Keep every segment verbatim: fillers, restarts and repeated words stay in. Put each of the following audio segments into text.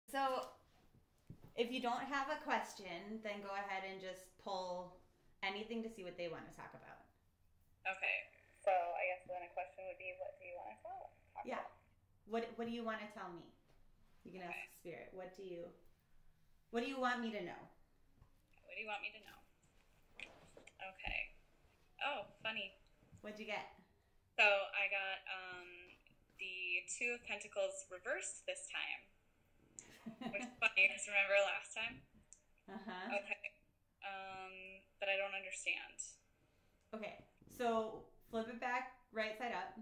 So, if you don't have a question, then go ahead and just pull anything to see what they want to talk about. Okay. So I guess then a question would be, what do you want to talk, talk Yeah. about? What What do you want to tell me? You can ask Okay. Spirit. What do you What do you want me to know? What do you want me to know? Okay. Oh, funny. What'd you get? So I got um, the Two of Pentacles reversed this time, which is funny because remember last time? Uh huh. Okay. Um, but I don't understand. Okay. So flip it back right side up.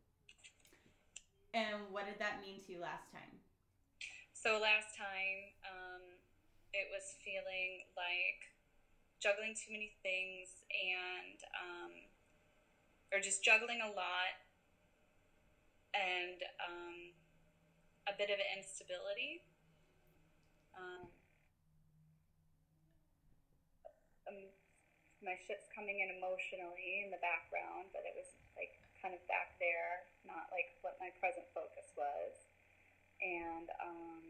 And what did that mean to you last time? So last time, um, it was feeling like juggling too many things and, um, or just juggling a lot and um, a bit of instability. Um, um, my ship's coming in emotionally in the background, but it was like kind of back there, not like what my present focus was. And um,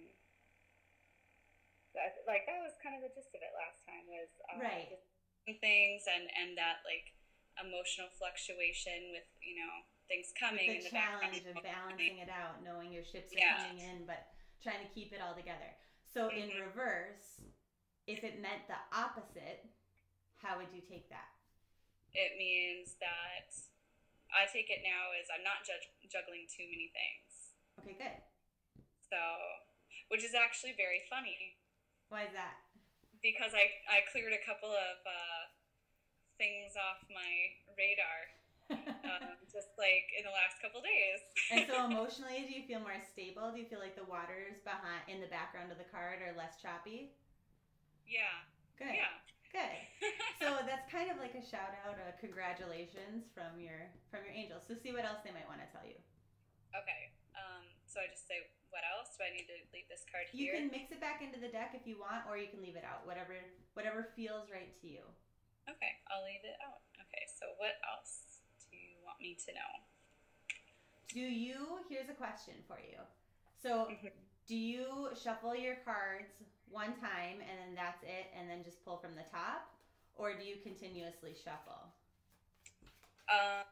that, like that was kind of the gist of it last time was uh, Right. just things and and that like emotional fluctuation with you know things With coming the in the background. challenge of balancing it out, knowing your ships are Yeah. coming in, but trying to keep it all together. So in Mm-hmm. reverse, if it meant the opposite, how would you take that? It means that I take it now as I'm not judge- juggling too many things. Okay, good. So, which is actually very funny Why is that? because I, I cleared a couple of uh, things off my radar um, just like in the last couple days. And so emotionally, do you feel more stable? Do you feel like the waters behind in the background of the card are less choppy? Yeah. Good. Yeah. Good. So that's kind of like a shout out, a congratulations from your from your angels. So see what else they might want to tell you. Okay. Um, so I just say, what else? Do I need to leave this card You here? can mix it back into the deck if you want, or you can leave it out. Whatever whatever feels right to you. Okay, I'll leave it out. Okay, so what else do you want me to know? Do you? Here's a question for you. So, Mm-hmm. do you shuffle your cards one time and then that's it, and then just pull from the top, or do you continuously shuffle? Um,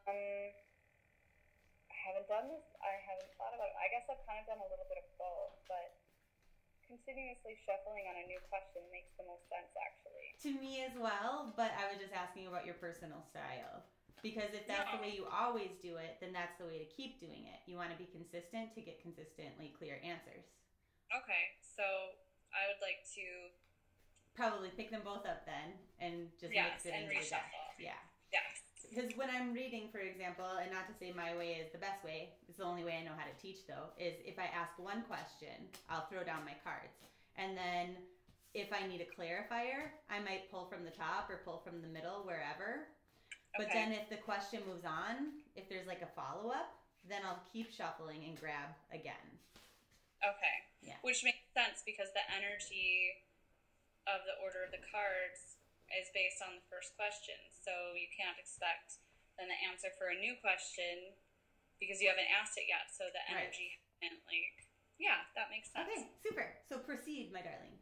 I haven't done this. I haven't thought about it. I guess I've kind of done a little bit of both, but continuously shuffling on a new question makes the most sense, actually. To me as well, but I was just asking about your personal style. Because if that's the Yeah. way you always do it, then that's the way to keep doing it. You want to be consistent to get consistently clear answers. Okay, so I would like to, Probably pick them both up then and just mix yes, it and into the deck. reshuffle. Yeah. Yes. Because when I'm reading, for example, and not to say my way is the best way, it's the only way I know how to teach though, is if I ask one question, I'll throw down my cards. And then if I need a clarifier, I might pull from the top or pull from the middle, wherever. But Okay. then if the question moves on, if there's like a follow up, then I'll keep shuffling and grab again. Okay. Yeah. Which makes sense because the energy of the order of the cards is based on the first question. So you can't expect then the answer for a new question because you haven't asked it yet. So the Right. energy and like yeah, that makes sense. Okay, super. So proceed, my darling.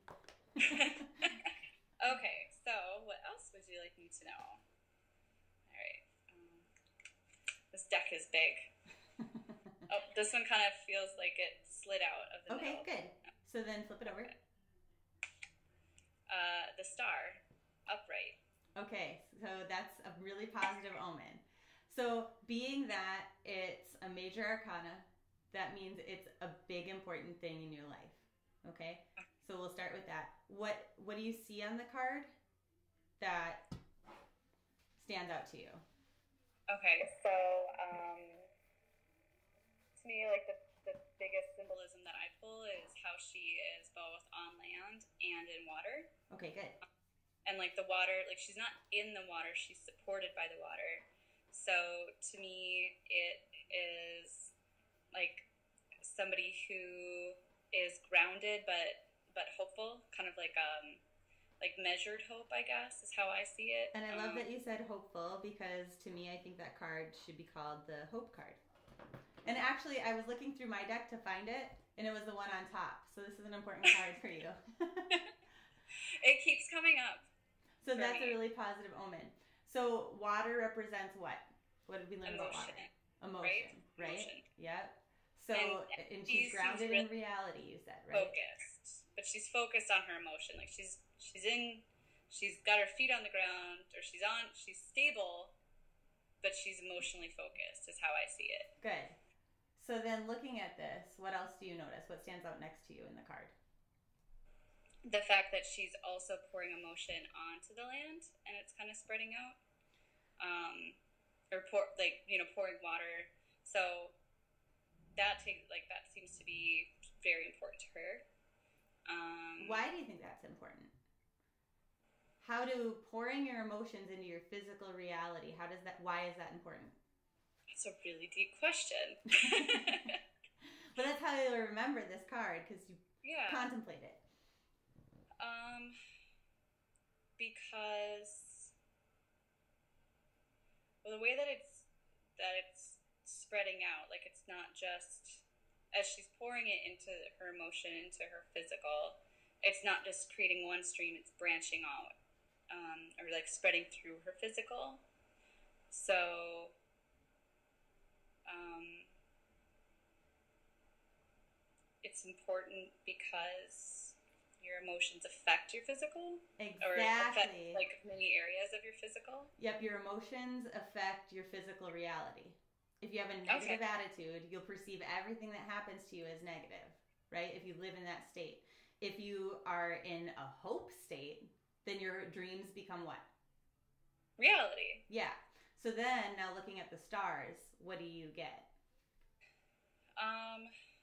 Okay, so what else would you like me to know? All right. Um, this deck is big. Oh, this one kind of feels like it slid out of the Okay, middle. good. So then flip it over. Okay. Uh, the star, upright. Okay, so that's a really positive omen. So, being that it's a major arcana, that means it's a big important thing in your life. Okay? So we'll start with that. What what do you see on the card that stands out to you? Okay, so um, to me, like the, the biggest symbolism that I pull is how she is both on land and in water. Okay, good. And like the water, like she's not in the water, she's supported by the water. So to me, it is like somebody who is grounded but but hopeful, kind of like um like measured hope, I guess, is how I see it. And I love Um, that you said hopeful, because to me I think that card should be called the hope card. And actually, I was looking through my deck to find it, and it was the one on top. So this is an important card for you. It keeps coming up. So that's me. a really positive omen. So water represents what? What did we learn Emotion. about water? Emotion, right? Emotion. Yep. So, And, and she's grounded really in reality, you said, right? Focused. But she's focused on her emotion. Like she's she's in, she's got her feet on the ground, or she's on, she's stable, but she's emotionally focused is how I see it. Good. So then looking at this, what else do you notice? What stands out next to you in the card? The fact that she's also pouring emotion onto the land, and it's kind of spreading out. Um, or pour, like, you know, pouring water. So that takes, like, that seems to be very important to her. Um, Why do you think that's important? How do pouring your emotions into your physical reality, how does that, why is that important? That's a really deep question. But that's how you'll remember this card, because you yeah. contemplate it. Um, because, well, the way that it's, that it's spreading out, like it's not just, as she's pouring it into her emotion, into her physical, it's not just creating one stream, it's branching out, um, or like spreading through her physical. So, um, it's important because your emotions affect your physical. Exactly. Or affect, like, many areas of your physical. Yep, your emotions affect your physical reality. If you have a negative okay. attitude, you'll perceive everything that happens to you as negative, right? If you live in that state. If you are in a hope state, then your dreams become what? Reality. Yeah. So then, now looking at the stars, what do you get? Um,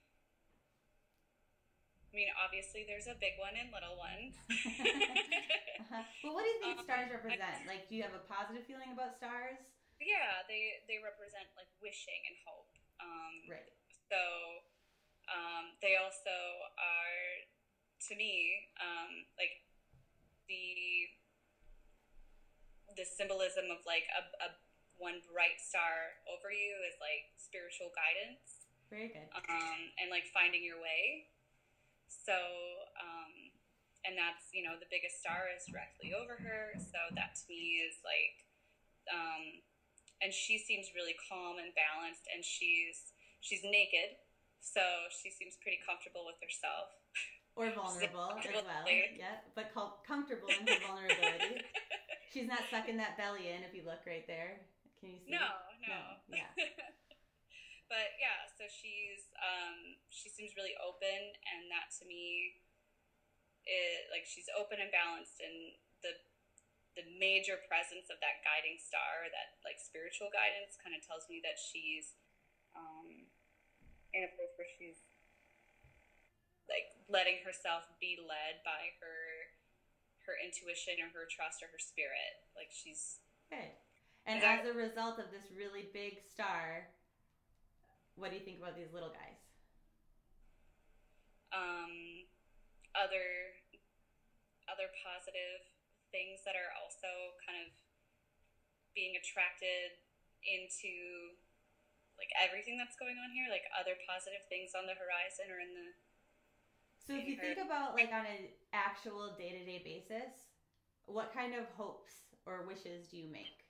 I mean, obviously there's a big one and little ones. uh-huh. Well, what do you think um, stars represent? I, like, do you have a positive feeling about stars? Yeah, they, they represent, like, wishing and hope. Um, right. So, um, they also are, to me, um, like, the the symbolism of, like, a, a one bright star over you is, like, spiritual guidance. Very good. Um, and, like, finding your way. So, um, and that's, you know, the biggest star is directly over her. So that to me is, like, um, and she seems really calm and balanced, and she's she's naked, so she seems pretty comfortable with herself. Or vulnerable as well. Yeah, but com- comfortable in her vulnerability. She's not sucking that belly in if you look right there. Can you see? No, no. no. Yeah. But yeah, so she's um, she seems really open, and that to me, it like she's open and balanced, and the the major presence of that guiding star, that like spiritual guidance, kind of tells me that she's um, in a place where she's like letting herself be led by her her intuition or her trust or her spirit. Like she's good. And as a result of this really big star, what do you think about these little guys? Um, other other positive things that are also kind of being attracted into like everything that's going on here, like other positive things on the horizon or in the. So if you think about like on an actual day-to-day basis, what kind of hopes or wishes do you make?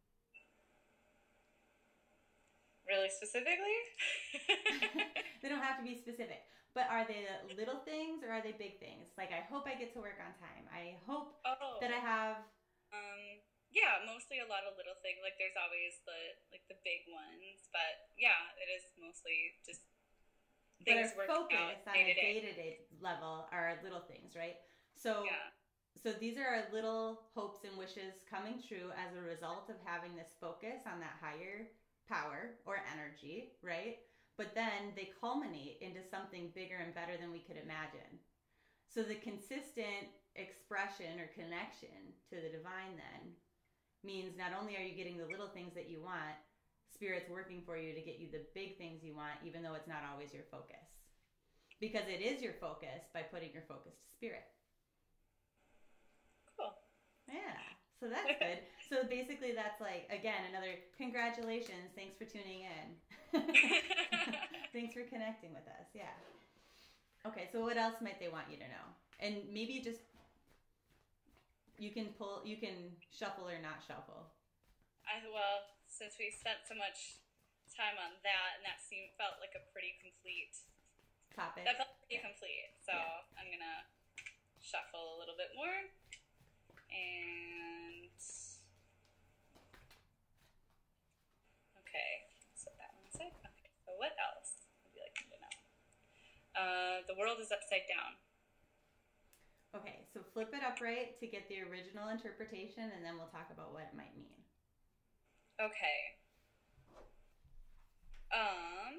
Really specifically? They don't have to be specific. But are they little things or are they big things? Like, I hope I get to work on time. I hope oh, that I have... Um, yeah, mostly a lot of little things. Like, there's always the, like, the big ones. But, yeah, it is mostly just things working out day-to-day. But our focus on a day-to-day level are little things, right? So, yeah. So these are our little hopes and wishes coming true as a result of having this focus on that higher power or energy, right? But then they culminate into something bigger and better than we could imagine. So the consistent expression or connection to the divine then means not only are you getting the little things that you want, Spirit's working for you to get you the big things you want, even though it's not always your focus. Because it is your focus by putting your focus to Spirit. Cool. Yeah. So that's good. So basically that's like, again, another congratulations. Thanks for tuning in. Thanks for connecting with us. Yeah. Okay, so what else might they want you to know? And maybe just, you can pull, you can shuffle or not shuffle. I, well, since we spent so much time on that, and that seemed, felt like a pretty complete topic. That felt pretty yeah. complete. So yeah. I'm going to shuffle a little bit more. And okay, set that one aside. Okay, so what else would you like me to know? Uh, the world is upside down. Okay, so flip it upright to get the original interpretation, and then we'll talk about what it might mean. Okay. Um.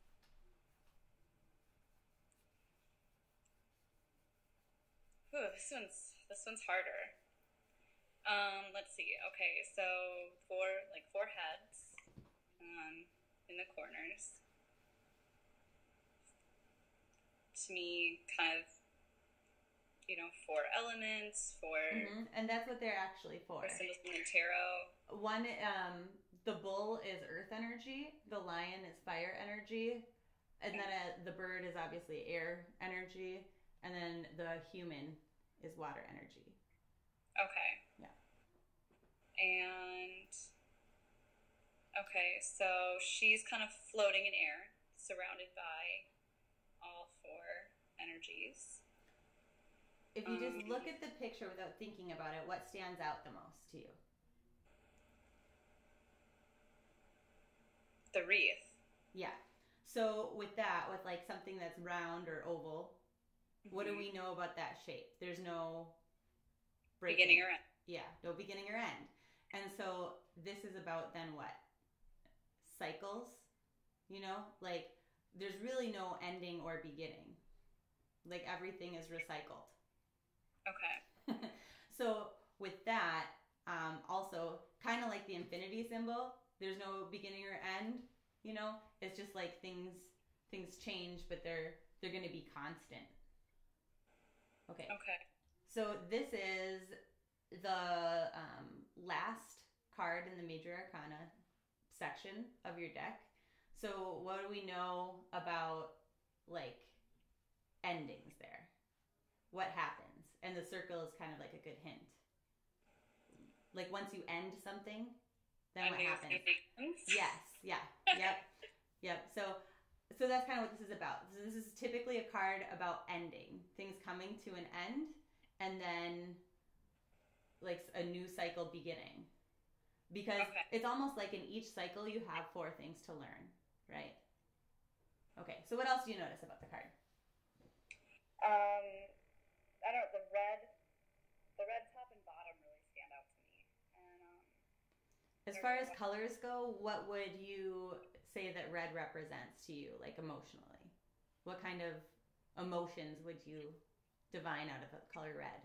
Ooh, this one's this one's harder. Um, let's see. Okay, so four like four heads, um, in the corners. To me, kind of, you know, four elements, four. Mm-hmm. And that's what they're actually for. Four symbols in the tarot. One, um, the bull is earth energy, the lion is fire energy, and then a, the bird is obviously air energy, and then the human is water energy. Okay. Yeah. And okay, so she's kind of floating in air, surrounded by all four energies. If you just um, look at the picture without thinking about it, what stands out the most to you? The wreath. Yeah. So with that, with like something that's round or oval, mm-hmm. what do we know about that shape? There's no breaking. Beginning or end. Yeah, no beginning or end. And so this is about then what? Cycles, you know? Like there's really no ending or beginning. Like everything is recycled. Okay. So with that, um, also kind of like the infinity symbol, there's no beginning or end, you know? It's just like things things change, but they're they're going to be constant. Okay. Okay. So this is the um, last card in the Major Arcana section of your deck. So what do we know about like endings there? What happens? And the circle is kind of like a good hint. Like once you end something, then what happens? Yes, yeah, yep, yep. So, so that's kind of what this is about. So this is typically a card about ending, things coming to an end, and then like a new cycle beginning. Because okay. It's almost like in each cycle you have four things to learn, right? Okay. So what else do you notice about the card? Um, I don't know, the red, the red top and bottom really stand out to me. And um, as far as colors go, what would you say that red represents to you, like emotionally? What kind of emotions would you divine out of the color red?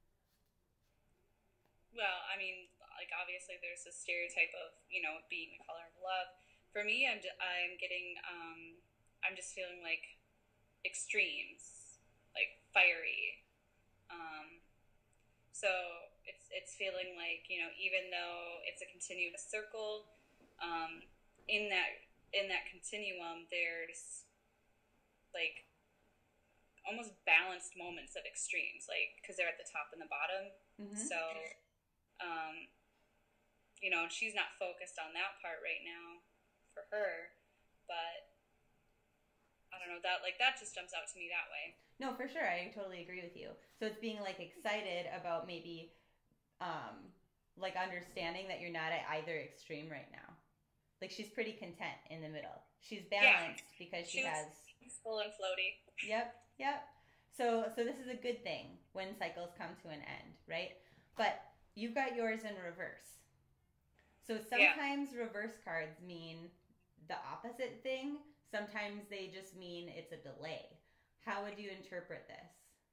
Well, I mean, like obviously there's a stereotype of, you know, being the color of love. For me, I'm just, I'm getting, um, I'm just feeling like extremes, like fiery. Um, so it's it's feeling like, you know, even though it's a continuous circle, um, in that in that continuum, there's like almost balanced moments of extremes, like because they're at the top and the bottom. Mm-hmm. So, um, you know, she's not focused on that part right now for her, but I don't know, that like that just jumps out to me that way. No, for sure. I totally agree with you. So it's being like excited about maybe um, like understanding that you're not at either extreme right now. Like she's pretty content in the middle. She's balanced yeah. because she she's has full and floaty. Yep, yep. So so this is a good thing when cycles come to an end, right? But you've got yours in reverse. So sometimes yeah. reverse cards mean the opposite thing. Sometimes they just mean it's a delay. How would you interpret this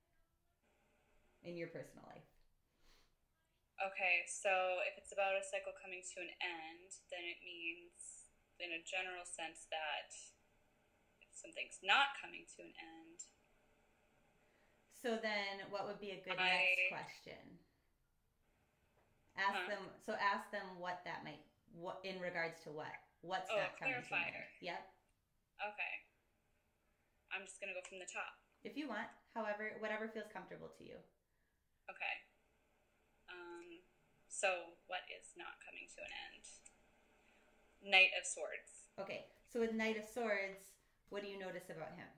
in your personal life? Okay, so if it's about a cycle coming to an end, then it means, in a general sense, that if something's not coming to an end. So then what would be a good I, next question? Ask Huh? them. So ask them what that might. What in regards to what? What's Oh, not coming to clarifier. mind? Yep. Okay. I'm just gonna go from the top. If you want, however, whatever feels comfortable to you. Okay. Um, so what is not coming to an end? Knight of Swords. Okay. So with Knight of Swords, what do you notice about him?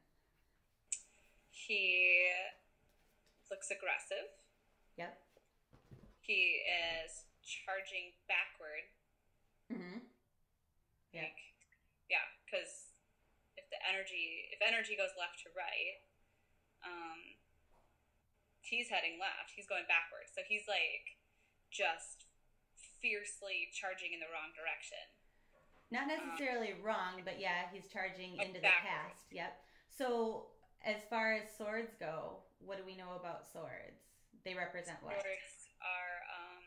He looks aggressive. Yep. He is charging backward. Mm-hmm. Yeah. Like, yeah, because if the energy, if energy goes left to right, um, he's heading left. He's going backwards. So he's like just fiercely charging in the wrong direction. Not necessarily um, wrong, but yeah, he's charging oh, into backwards. the past. Yep. So as far as swords go, what do we know about swords? They represent what? Swords are um,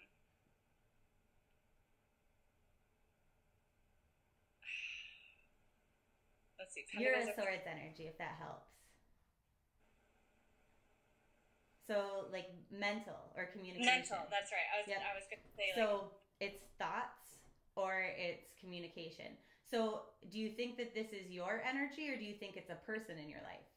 let's see. You're a swords energy, if that helps. So like mental or communication. Mental, that's right. I was yep. I was gonna say so like, it's thoughts or it's communication. So do you think that this is your energy or do you think it's a person in your life?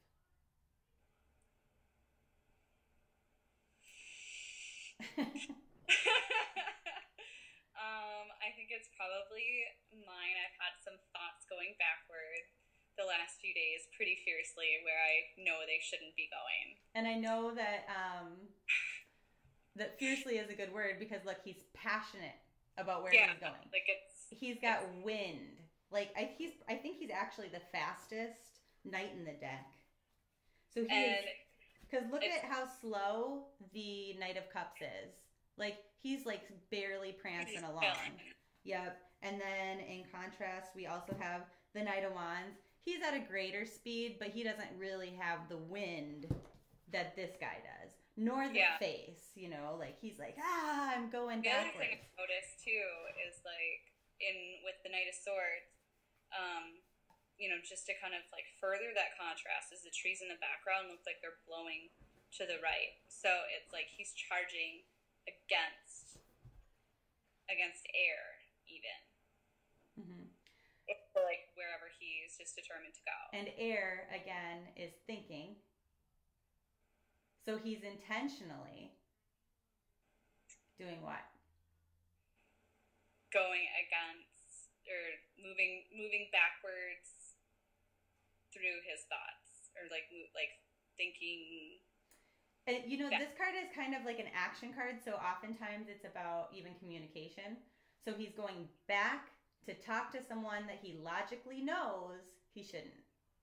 um, I think it's probably mine. I've had some thoughts going backward the last few days pretty fiercely where I know they shouldn't be going. And I know that um, that fiercely is a good word because look, he's passionate about where yeah, he's going. Like it's he's got it's, wind. Like I he's I think he's actually the fastest knight in the deck. So he is, because look at how slow the Knight of Cups is. Like he's like barely prancing along. Yep. And then in contrast, we also have the Knight of Wands. He's at a greater speed, but he doesn't really have the wind that this guy does, nor the yeah. face, you know, like he's like, ah, I'm going the backwards. The other thing I've noticed too is like in with the Knight of Swords, um, you know, just to kind of like further that contrast is the trees in the background look like they're blowing to the right. So it's like he's charging against against air even. Mm-hmm. Like wherever he's just determined to go. And air, again, is thinking. So he's intentionally doing what? Going against or moving moving backwards through his thoughts or like like thinking. And, you know, yeah. This card is kind of like an action card, so oftentimes it's about even communication. So he's going back to talk to someone that he logically knows he shouldn't.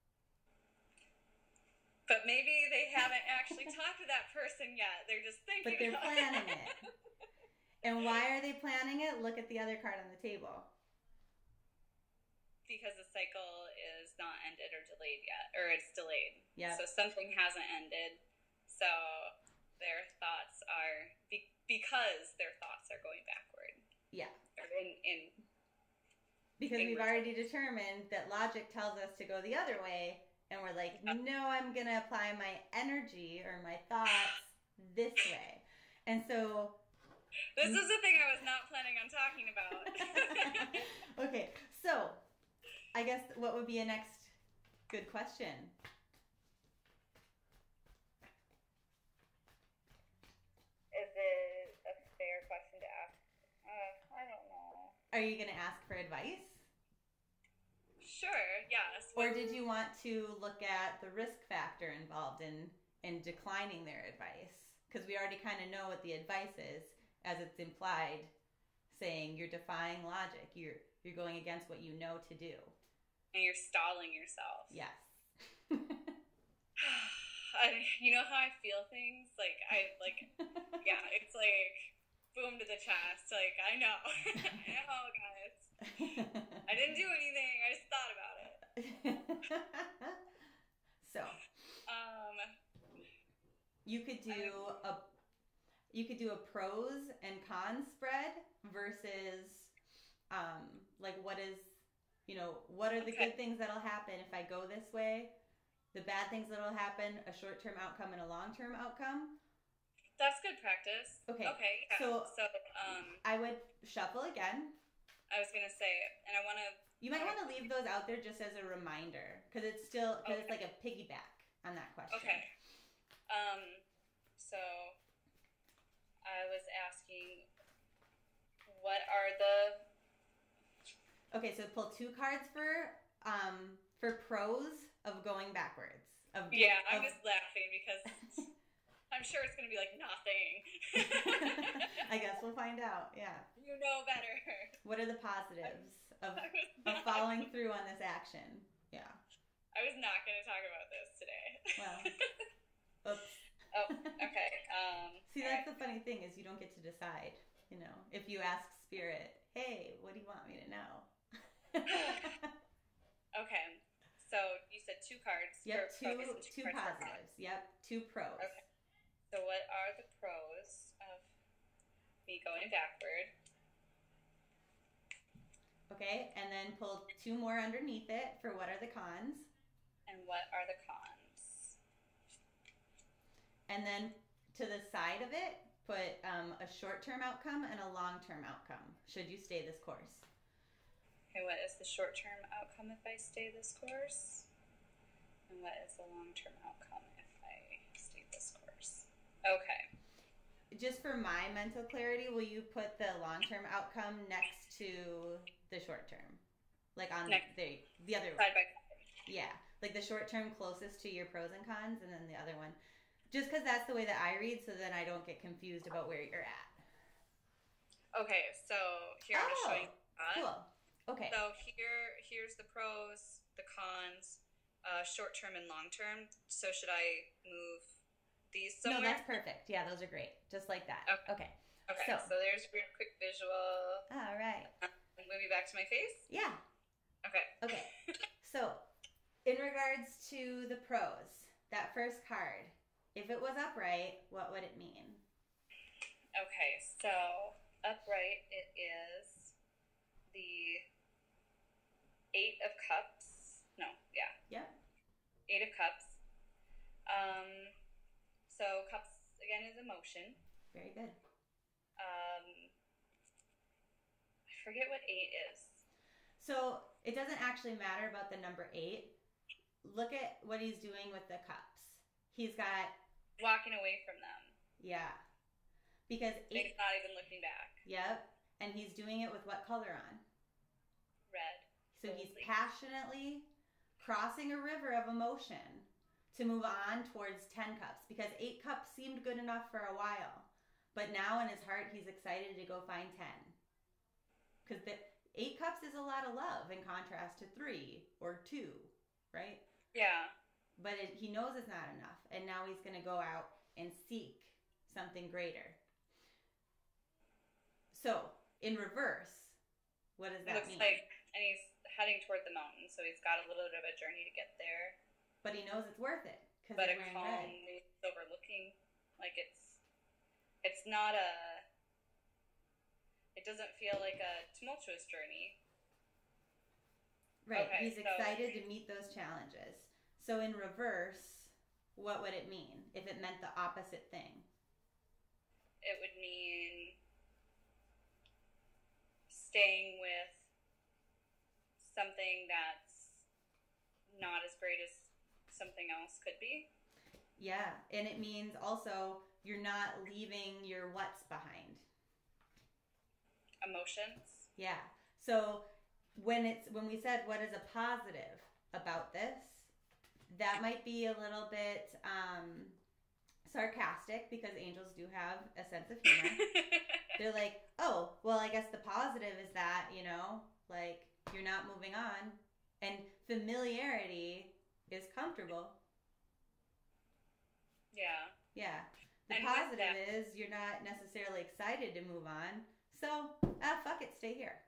But maybe they haven't actually talked to that person yet. They're just thinking But they're about planning it. it. And why are they planning it? Look at the other card on the table. Because the cycle is not ended or delayed yet. Or it's delayed. Yeah. So something hasn't ended. So their thoughts are... Be, because their thoughts are going backward. Yeah. Or in... in Because we've already determined that logic tells us to go the other way, and we're like, no, I'm going to apply my energy or my thoughts this way. And so... This is the thing I was not planning on talking about. Okay, so I guess what would be a next good question? Is it a fair question to ask? Uh, I don't know. Are you going to ask for advice? Sure, yes. Or did you want to look at the risk factor involved in, in declining their advice? Because we already kind of know what the advice is, as it's implied, saying you're defying logic. You're you're going against what you know to do. And you're stalling yourself. Yes. I, you know how I feel things? Like, I, like, yeah, it's like, boom to the chest. Like, I know. I know, guys. I didn't do anything. I just thought about it. So. Um. You could do a you could do a pros and cons spread versus um like what is you know what are the okay. good things that'll happen if I go this way, the bad things that'll happen, a short-term outcome and a long-term outcome. That's good practice. Okay. Okay. Yeah. So so Um, I would shuffle again. I was gonna say, and I want to. You might want to leave those out there just as a reminder, because it's still because Okay. it's like a piggyback on that question. Okay. Um. So, I was asking, what are the Okay, so pull two cards for um for pros of going backwards. Of Yeah, I'm of, just laughing because I'm sure it's going to be like nothing. I guess we'll find out. Yeah. You know better. What are the positives of, I was of not, following through on this action? Yeah. I was not going to talk about this today. Well. Oops. Oh, okay. Um, See, that's the funny thing is you don't get to decide. You know, if you ask Spirit, hey, what do you want me to know? Okay. So you said two cards. Yep, for two pros and two cards for positives. Yep, two pros. Okay. So what are the pros of me going backward? Okay, and then pull two more underneath it for what are the cons. And what are the cons? And then to the side of it, put um, a short-term outcome and a long-term outcome, should you stay this course. Okay, what is the short-term outcome if I stay this course? And what is the long-term outcome if I stay this course? Okay. Just for my mental clarity, will you put the long-term outcome next to the short-term? Like on Next. the the other Side by side. Yeah, like the short-term closest to your pros and cons, and then the other one. Just because that's the way that I read, so then I don't get confused about where you're at. Okay, so here I'm just Oh, showing that. Cool. Okay. So here, here's the pros, the cons, uh, short-term and long-term. So should I move these No, somewhere? that's perfect. Yeah, those are great. Just like that. Okay. Okay. Okay, So- so, there's a quick visual. All right. Moving back to my face. Yeah. Okay. Okay. So, in regards to the pros, that first card, if it was upright, what would it mean? Okay, so upright it is the Eight of Cups. No, yeah, Yep. Eight of Cups. Um, so cups again is emotion. Very good. Um, I forget what eight is. So, it doesn't actually matter about the number eight. Look at what he's doing with the cups. He's got, Walking away from them. yeah. Because eight, He's not even looking back. yep. And he's doing it with what color on? Red. So he's Boldly. passionately crossing a river of emotion to move on towards ten cups, because eight cups seemed good enough for a while. But now in his heart, he's excited to go find ten. Because the eight cups is a lot of love in contrast to three or two, right? Yeah. But it, he knows it's not enough. And now he's going to go out and seek something greater. So, in reverse, what does It that looks mean? like, and he's heading toward the mountain, so he's got a little bit of a journey to get there. But he knows it's worth it. Because But he's a wearing calm red. mood overlooking, like it's, it's not a, it doesn't feel like a tumultuous journey. Right. Okay, He's so- excited to meet those challenges. So in reverse, what would it mean if it meant the opposite thing? It would mean staying with something that's not as great as something else could be. Yeah. And it means also you're not leaving your what's behind. Emotions. Yeah. So when it's when we said what is a positive about this, that might be a little bit um, sarcastic, because angels do have a sense of humor. They're like, oh, well, I guess the positive is that, you know, like you're not moving on, and familiarity is comfortable. Yeah. Yeah. The And with positive that- is you're not necessarily excited to move on. So, ah, fuck it, stay here.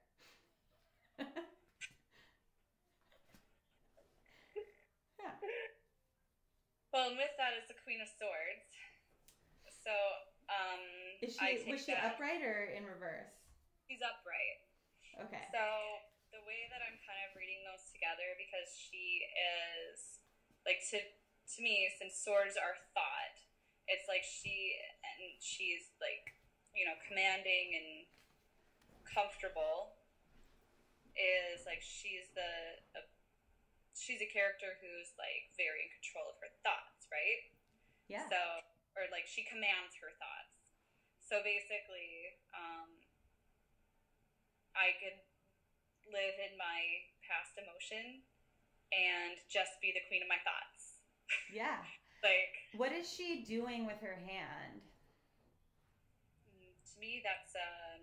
Yeah. Well, and with that is the Queen of Swords. So, um, Is I she take was she that- upright or in reverse? She's upright. Okay. So the way that I'm kind of reading those together, because she is like to to me, since swords are thought, it's like she and she's like you know, commanding and comfortable is like she's the uh, she's a character who's like very in control of her thoughts, right? Yeah. So, or like she commands her thoughts. So basically, um, I could live in my past emotion and just be the queen of my thoughts. Yeah. Like, what is she doing with her hand? To me, that's um,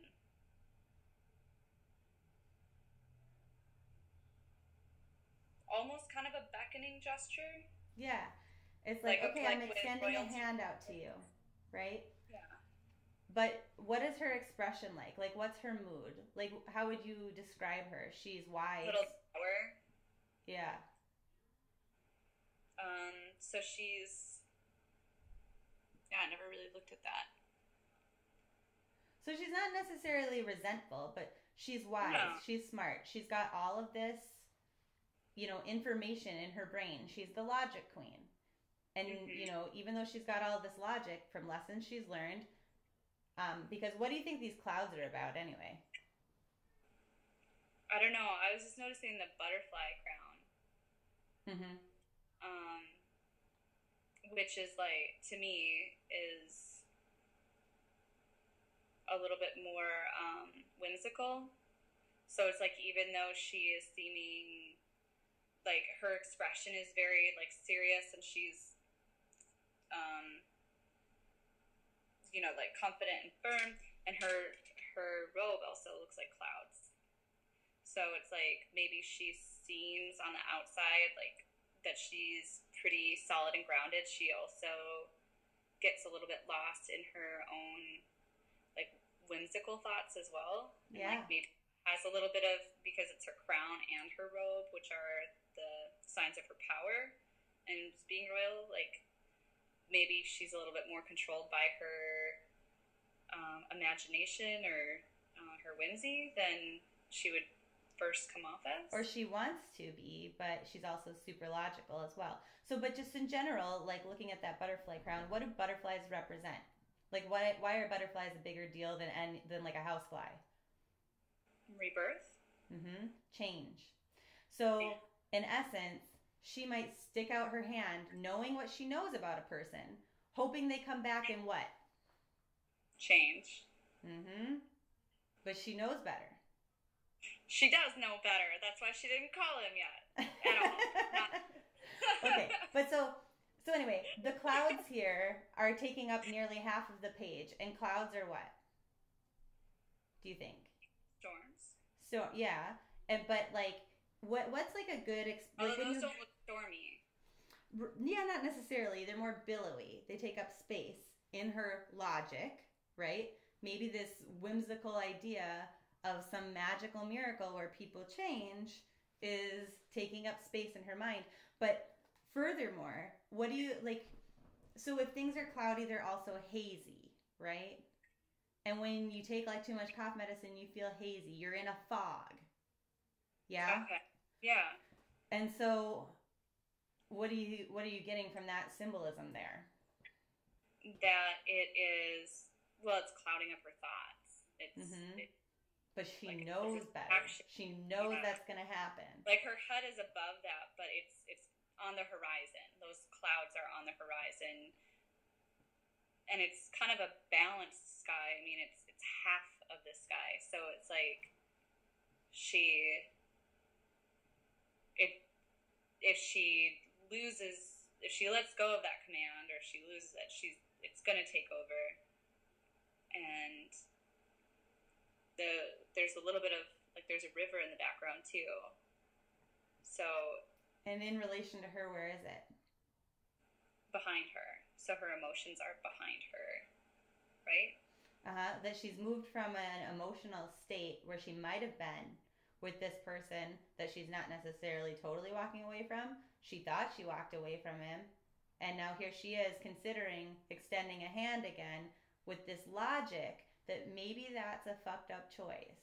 almost kind of a beckoning gesture. Yeah. It's like, Like a- okay, like I'm with extending a royalty. hand out to you, right? Yeah. But what is her expression like? Like, what's her mood? Like, how would you describe her? She's wise. Little sour. Yeah. Um, so she's, yeah, I never really looked at that. So she's not necessarily resentful, but she's wise. No. She's smart. She's got all of this, you know, information in her brain. She's the logic queen. And, Mhm. you know, even though she's got all this logic from lessons she's learned, um, because what do you think these clouds are about anyway? I don't know. I was just noticing the butterfly crown. Mm-hmm. Um, which is like, to me, is a little bit more um, whimsical. So it's like, even though she is seeming like her expression is very like serious, and she's, um, you know, like confident and firm, and her her robe also looks like clouds. So it's like maybe she seems on the outside like that she's pretty solid and grounded. She also gets a little bit lost in her own like whimsical thoughts as well. And Yeah. like maybe has a little bit of, because it's her crown and her robe, which are the signs of her power and being royal, like maybe she's a little bit more controlled by her um, imagination or uh, her whimsy than she would first come off as. Or she wants to be, but she's also super logical as well. So, but just in general, like looking at that butterfly crown, what do butterflies represent? Like, why why are butterflies a bigger deal than any, than like a housefly? Rebirth. Mm-hmm. Change. So, in essence, she might stick out her hand, knowing what she knows about a person, hoping they come back and what? Change. Mm-hmm. But she knows better. She does know better. That's why she didn't call him yet. At all. Not- Okay, but so so anyway, the clouds here are taking up nearly half of the page, and clouds are what? Do you think? Storms. So yeah, and but like, what what's like a good ex- like Although when those you- don't look stormy. R- yeah, not necessarily. They're more billowy. They take up space in her logic, right? Maybe this whimsical idea of some magical miracle where people change is taking up space in her mind. But furthermore, what do you like? So if things are cloudy, they're also hazy, right? And when you take like too much cough medicine, you feel hazy. You're in a fog. Yeah? Okay. Yeah. And so what do you what are you getting from that symbolism there? That it is, well, it's clouding up her thoughts. It's Mhm. it, But she Like, knows this is better. action. She knows Yeah. that's going to happen. like her head is above that, but it's it's on the horizon. Those clouds are on the horizon, and it's kind of a balanced sky. I mean, it's it's half of the sky, so it's like she it if she loses, if she lets go of that command, or if she loses it, she's it's gonna take over, and the there's a little bit of like there's a river in the background too. So And in relation to her, where is it? behind her, so her emotions are behind her, right? Uh-huh. That she's moved from an emotional state where she might have been with this person that she's not necessarily totally walking away from. She thought she walked away from him. And now here she is considering extending a hand again with this logic that maybe that's a fucked up choice.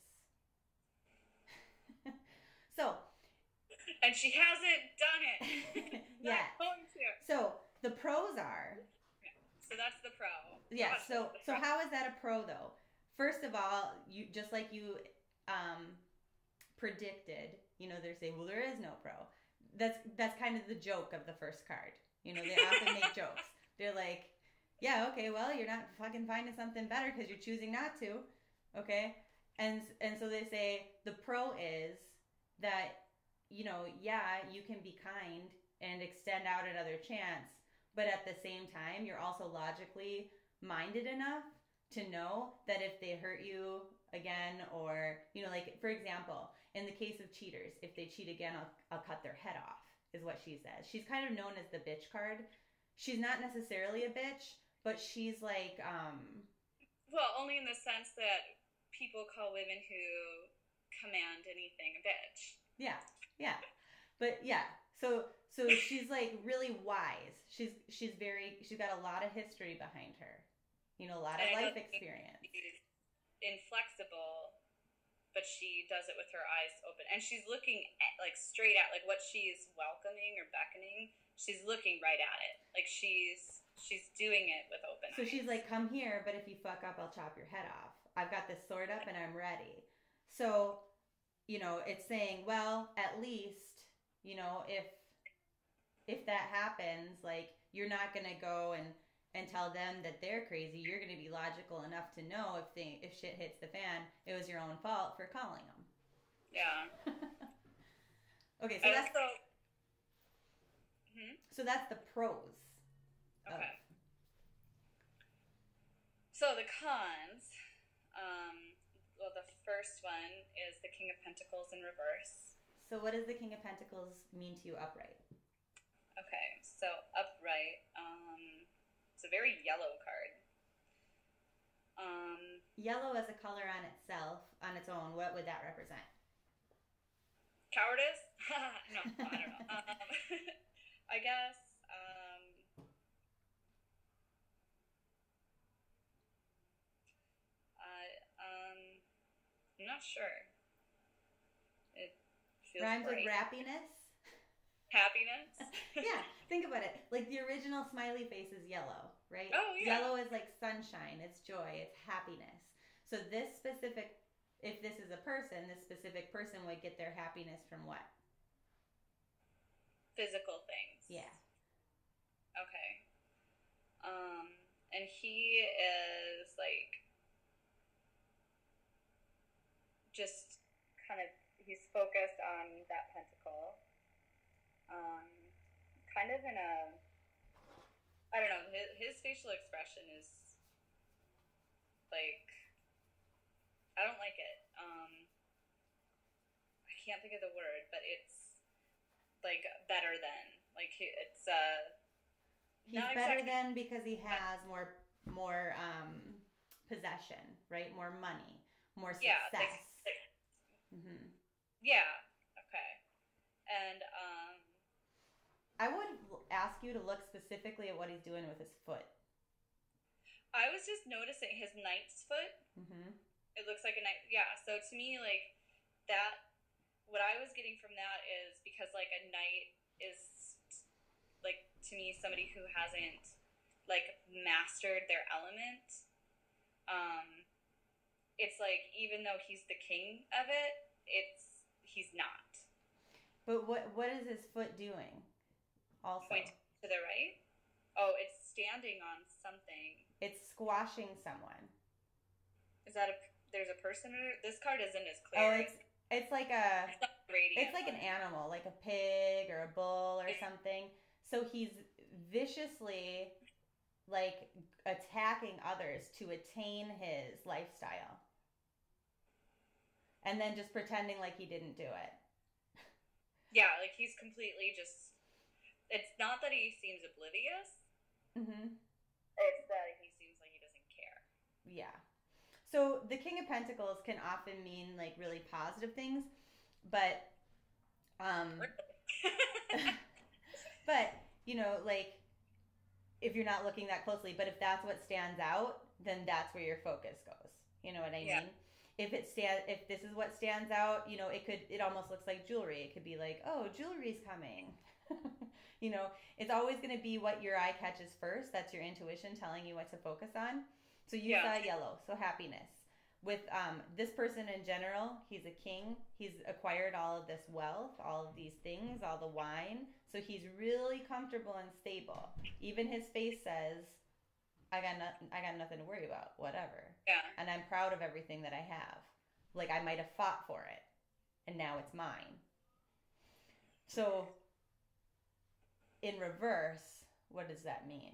So, And she hasn't done it. yeah. Not going to. So the pros are So that's the pro. Yeah. Gosh, So the so pro. how is that a pro though? First of all, you just like you um, predicted. You know, they say, well, there is no pro. That's that's kind of the joke of the first card. You know, they often make jokes. They're like, yeah, okay, well, you're not fucking finding something better because you're choosing not to. Okay, and and so they say the pro is that, you know, yeah, you can be kind and extend out another chance, but at the same time, you're also logically minded enough to know that if they hurt you again, or, you know, like, for example, in the case of cheaters, if they cheat again, I'll, I'll cut their head off, is what she says. She's kind of known as the bitch card. She's not necessarily a bitch, but she's like, um... Well, only in the sense that people call women who command anything a bitch. Yeah, yeah. But, yeah, so... So she's like really wise. She's she's very she's got a lot of history behind her. You know, a lot of life experience. She's inflexible, but she does it with her eyes open, and she's looking at, like straight at like what she's welcoming or beckoning. She's looking right at it. Like she's she's doing it with open so eyes. So she's like, "Come here, but if you fuck up, I'll chop your head off. I've got this sword up and I'm ready." So, you know, it's saying, well, at least, you know, if if that happens, like, you're not going to go and, and tell them that they're crazy. You're going to be logical enough to know if they, if shit hits the fan, it was your own fault for calling them. Yeah. Okay, so and that's... So, hmm? so that's the pros. Okay. Of... So the cons, um, well, the first one is the King of Pentacles in reverse. So what does the King of Pentacles mean to you upright? Okay, so upright, um, it's a very yellow card. Um, yellow as a color on itself, on its own, what would that represent? Cowardice? no, I don't know. um, I guess, um, I, um, I'm not sure. It feels Rhymes bright. with rappiness? Happiness? Yeah, think about it. Like the original smiley face is yellow, right? Oh, yeah. Yellow is like sunshine, it's joy, it's happiness. So this specific, if this is a person, this specific person would get their happiness from what? Physical things. Yeah. Okay. Um, and he is like just kind of, he's focused on that pentacle. Um, kind of in a, I don't know, his, his facial expression is like, I don't like it. Um, I can't think of the word, but it's like better than, like it's, uh, he's not better exactly, than because he has more, more, um, possession, right? More money, more success. Yeah, like, like, mm-hmm. Yeah, okay. And, um, I would ask you to look specifically at what he's doing with his foot. I was just noticing his knight's foot. Mm-hmm. It looks like a knight. Yeah, so to me, like, that, what I was getting from that is because, like, a knight is, like, to me, somebody who hasn't, like, mastered their element. Um, it's like, even though he's the king of it, it's, he's not. But what what is his foot doing? Also, point to the right. Oh, it's standing on something. It's squashing someone. Is that a? There's a person in it? This card isn't as clear. Oh, it's it's like a. It's, not radiant it's like one. an animal, like a pig or a bull or something. So he's viciously, like, attacking others to attain his lifestyle, and then just pretending like he didn't do it. Yeah, like he's completely just. It's not that he seems oblivious. Mm-hmm. It's that he seems like he doesn't care. Yeah. So the King of Pentacles can often mean like really positive things, but, um, but you know, like if you're not looking that closely, but if that's what stands out, then that's where your focus goes. You know what I Yeah. mean? If it stand, if this is what stands out, you know, it could, it almost looks like jewelry. It could be like, oh, jewelry's coming. You know, it's always going to be what your eye catches first. That's your intuition telling you what to focus on. So you Yeah. saw yellow, so happiness. With um, this person in general, he's a king. He's acquired all of this wealth, all of these things, all the wine. So he's really comfortable and stable. Even his face says, I got nothing, I got nothing to worry about, whatever. Yeah. And I'm proud of everything that I have. Like I might have fought for it, and now it's mine. So in reverse, what does that mean?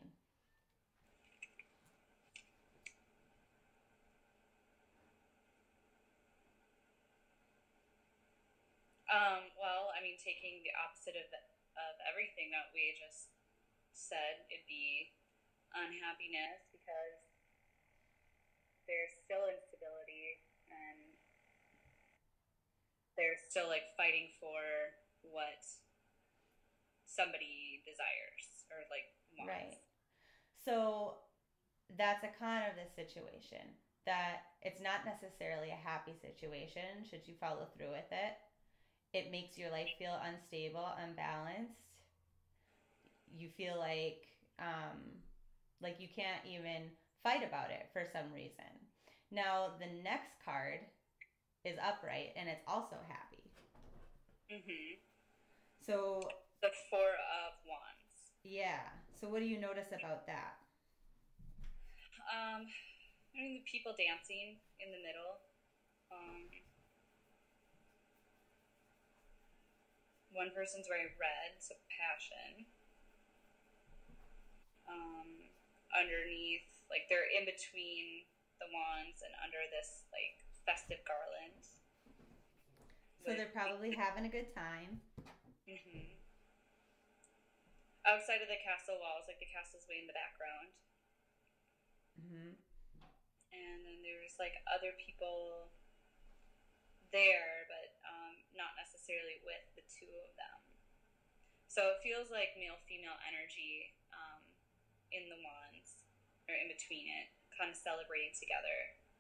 Um, well, I mean, taking the opposite of of everything that we just said, it'd be unhappiness because there's still instability and they're still like fighting for what somebody desires or like wants. Right. So that's a con of this situation, that it's not necessarily a happy situation should you follow through with it. It makes your life feel unstable, unbalanced. You feel like um, like you can't even fight about it for some reason. Now the next card is upright and it's also happy. Mm-hmm. So the Four of Wands. Yeah. So what do you notice about that? Um, I mean the people dancing in the middle. Um, one person's wearing red, so passion. Um, underneath, like they're in between the wands and under this like festive garland. So they're probably having a good time. Mm-hmm. Outside of the castle walls, like the castle's way in the background. Mm-hmm. And then there's like other people there, but um, not necessarily with the two of them. So it feels like male-female energy um, in the wands, or in between it, kind of celebrating together.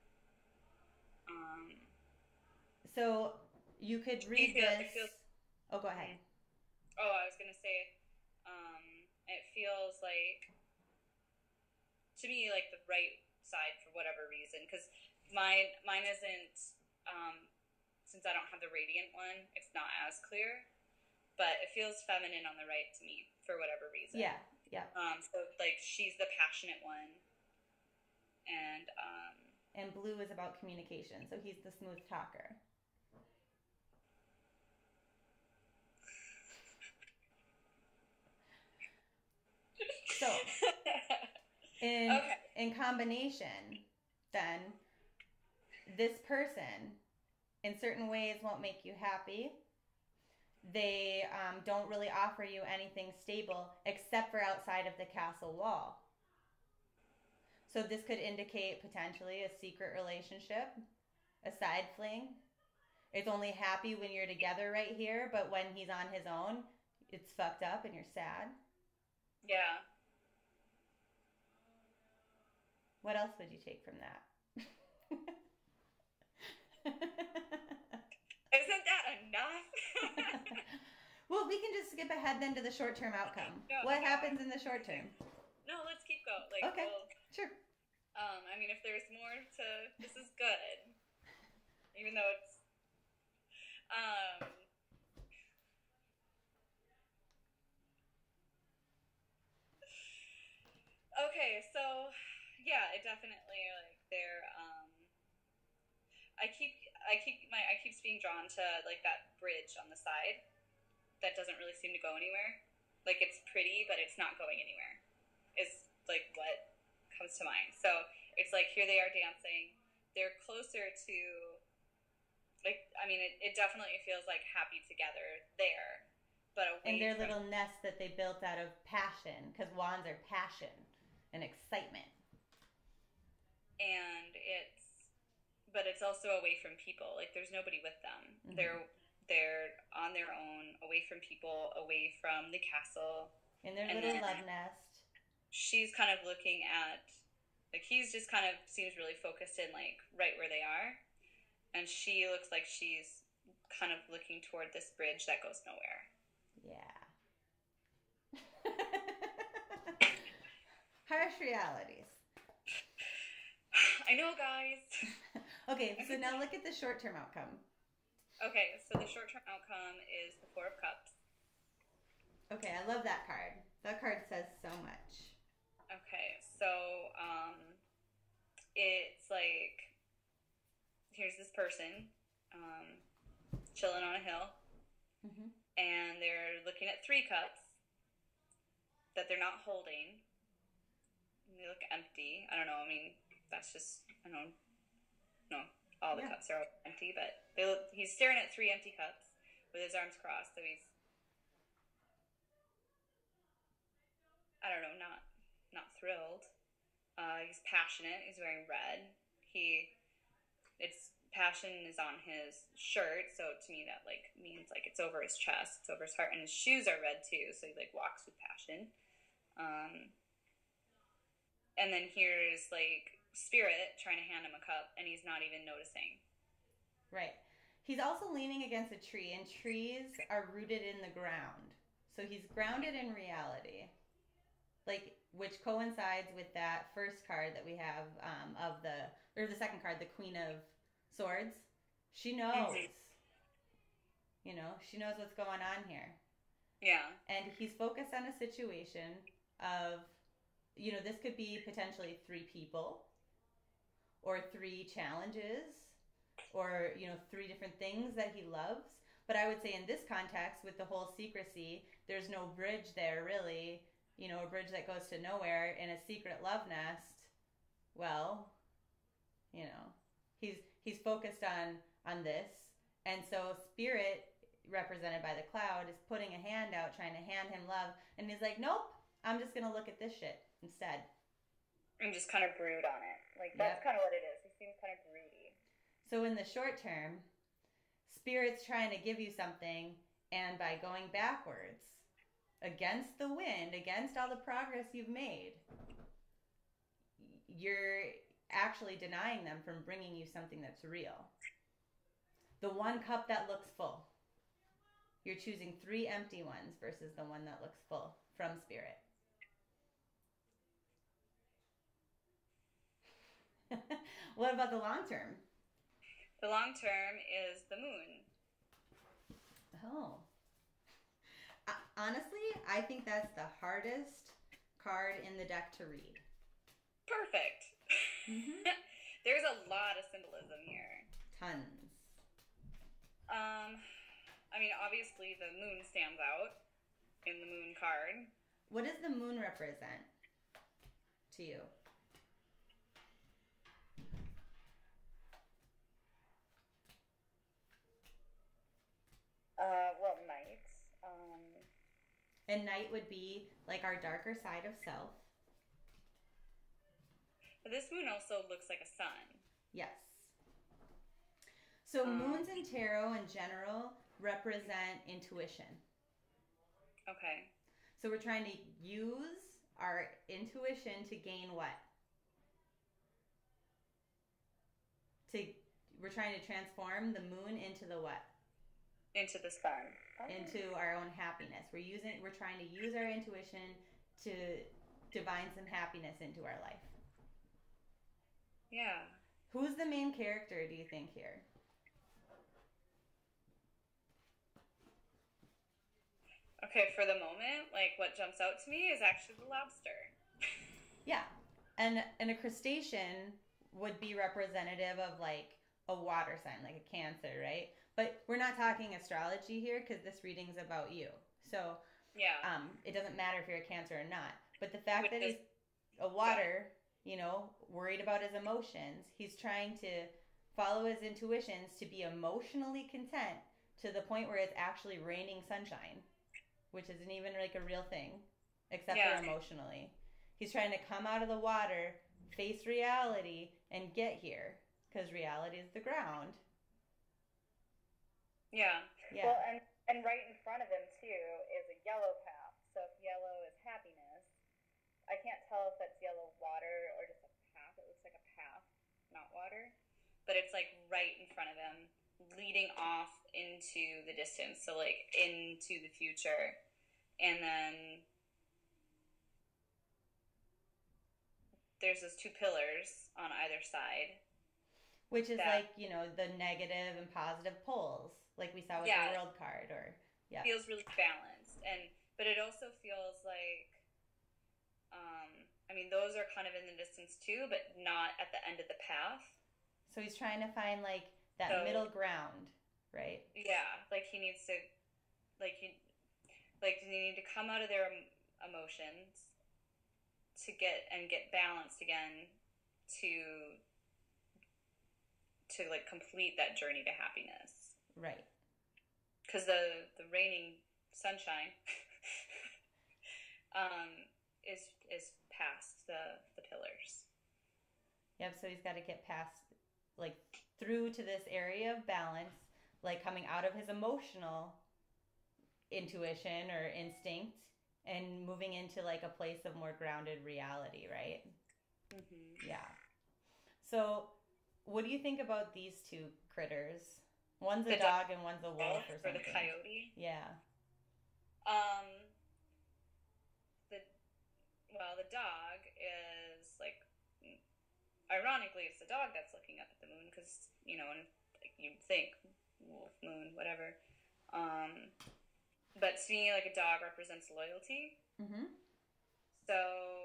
Um, so you could read feel, this. Feels, oh, go ahead. Oh, I was gonna say, um, it feels like, to me, like the right side for whatever reason, because mine, mine isn't. Um, since I don't have the radiant one, it's not as clear, but it feels feminine on the right to me for whatever reason. Yeah, yeah. Um, so like she's the passionate one, and um, and blue is about communication, so he's the smooth talker. So in okay. in combination, then this person in certain ways won't make you happy. They um, don't really offer you anything stable except for outside of the castle wall. So this could indicate potentially a secret relationship, a side fling. It's only happy when you're together right here, but when he's on his own, it's fucked up and you're sad. Yeah. What else would you take from that? Isn't that enough? Well, we can just skip ahead then to the short-term outcome. No, what no. happens in the short term? No, let's keep going. Like, okay, we'll, sure. Um, I mean, if there's more to, this is good, even though it's, um, okay, so, yeah, it definitely, like, they're, um, I keep, I keep, my, I keep being drawn to, like, that bridge on the side that doesn't really seem to go anywhere. Like, it's pretty, but it's not going anywhere, is, like, what comes to mind. So, it's like, here they are dancing, they're closer to, like, I mean, it, it definitely feels like happy together there, but away And their from, little nest that they built out of passion, because wands are passion and excitement. And it's, but it's also away from people. Like, there's nobody with them. Mm-hmm. They're they're on their own, away from people, away from the castle. In their and little love nest. She's kind of looking at, like, he's just kind of seems really focused in, like, right where they are. And she looks like she's kind of looking toward this bridge that goes nowhere. Yeah. Harsh realities. I know, guys. Okay, so now look at the short-term outcome. Okay, so the short-term outcome is the Four of Cups. Okay, I love that card. That card says so much. Okay, so um, it's like, here's this person um, chilling on a hill, mm-hmm. and they're looking at three cups that they're not holding. And they look empty. I don't know. I mean, that's just, I don't know. All the yeah. cups are empty, but they look, he's staring at three empty cups with his arms crossed. So he's, I don't know, not not thrilled. Uh, he's passionate. He's wearing red. He, it's passion is on his shirt, so to me that like means like it's over his chest, it's over his heart, and his shoes are red too. So he like walks with passion. Um, and then here's like Spirit trying to hand him a cup, and he's not even noticing. Right. He's also leaning against a tree, and trees are rooted in the ground. So he's grounded in reality. Like, which coincides with that first card that we have um, of the, or the second card, the Queen of Swords. She knows. Mm-hmm. You know, she knows what's going on here. Yeah. And he's focused on a situation of, you know, this could be potentially three people, or three challenges, or, you know, three different things that he loves. But I would say in this context, with the whole secrecy, there's no bridge there, really. You know, a bridge that goes to nowhere in a secret love nest. Well, you know, he's he's focused on, on this. And so Spirit, represented by the cloud, is putting a hand out, trying to hand him love. And he's like, nope, I'm just going to look at this shit instead. And just kind of brood on it. Like, that's yep. kind of what it is. He seems kind of broody. So in the short term, Spirit's trying to give you something, and by going backwards, against the wind, against all the progress you've made, you're actually denying them from bringing you something that's real. The one cup that looks full. You're choosing three empty ones versus the one that looks full from Spirit. What about the long term? The long term is the moon. Oh. Honestly, I think that's the hardest card in the deck to read. Perfect. Mm-hmm. There's a lot of symbolism here. Tons. Um, I mean, obviously the moon stands out in the moon card. What does the moon represent to you? Uh, well, night. Um, and night would be like our darker side of self. But this moon also looks like a sun. Yes. So um, moons in tarot in general represent intuition. Okay. So we're trying to use our intuition to gain what? To we're trying to transform the moon into the what? Into the sun. Okay. Into our own happiness. We're using we're trying to use our intuition to divine some happiness into our life. Yeah. Who's the main character, do you think, here? Okay, for the moment, like what jumps out to me is actually the lobster. Yeah. And and a crustacean would be representative of like a water sign, like a Cancer, right? But we're not talking astrology here because this reading's about you. So yeah, um, it doesn't matter if you're a Cancer or not. But the fact Which that he's a water, you know, worried about his emotions, he's trying to follow his intuitions to be emotionally content to the point where it's actually raining sunshine, which isn't even like a real thing, except yeah. for emotionally. He's trying to come out of the water, face reality, and get here because reality is the ground. Yeah. yeah. Well, and, and right in front of him, too, is a yellow path. So if yellow is happiness, I can't tell if that's yellow water or just a path. It looks like a path, not water. But it's, like, right in front of him, leading off into the distance. So, like, into the future. And then there's those two pillars on either side. Which is that, like, you know, the negative and positive poles, like we saw with yeah, the world card, or, yeah. Feels really balanced. And, but it also feels like, um, I mean, those are kind of in the distance too, but not at the end of the path. So he's trying to find, like, that so, middle ground, right? Yeah, like he needs to, like, he, like, they need to come out of their emotions to get, and get balanced again to, to, like, complete that journey to happiness. Right. Because the, the reigning sunshine um, is is past the, the pillars. Yep, so he's got to get past, like, through to this area of balance, like coming out of his emotional intuition or instinct and moving into, like, a place of more grounded reality, right? Mm-hmm. Yeah. So what do you think about these two critters? One's a the dog and one's a wolf or something. Or the coyote. Yeah. Um. The well, the dog is like, ironically, it's the dog that's looking up at the moon because, you know, and like, you'd think wolf, moon, whatever. Um. But to me, like, a dog represents loyalty. Mm-hmm. So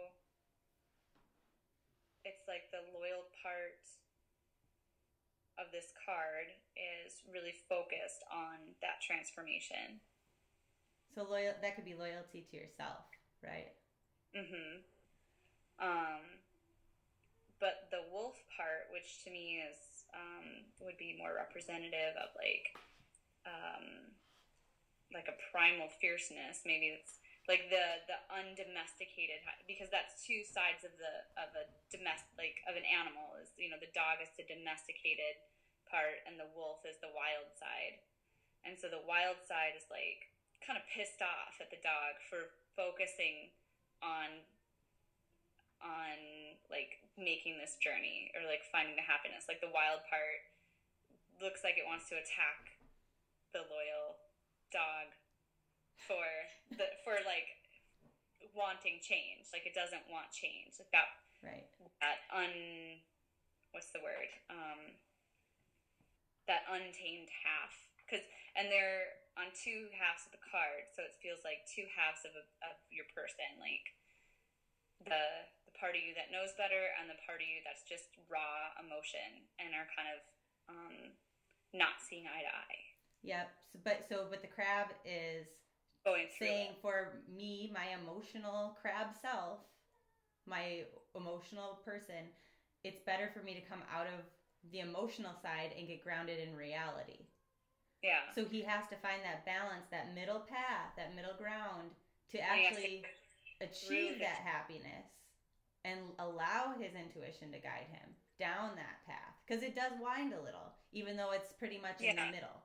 it's like the loyal part of this card is really focused on that transformation. So loyal, that could be loyalty to yourself, right? Mm-hmm. Um, but the wolf part, which to me is, um, would be more representative of like, um, like a primal fierceness. Maybe it's like the, the undomesticated, because that's two sides of the, of a domestic, like of an animal is, you know, the dog is the domesticated part and the wolf is the wild side. And so the wild side is like kind of pissed off at the dog for focusing on, on like making this journey or like finding the happiness. Like the wild part looks like it wants to attack the loyal dog for the for like wanting change. Like it doesn't want change. Like that right. That un what's the word? Um that untamed half. Cause and they're on two halves of the card, so it feels like two halves of a, of your person, like the the part of you that knows better and the part of you that's just raw emotion and are kind of um not seeing eye to eye. Yep. So, but so but the crab is going through saying it. For me, my emotional crab self, my emotional person, it's better for me to come out of the emotional side and get grounded in reality. Yeah. So he has to find that balance, that middle path, that middle ground to actually achieve that happiness and allow his intuition to guide him down that path. Because it does wind a little, even though it's pretty much yeah. in the middle.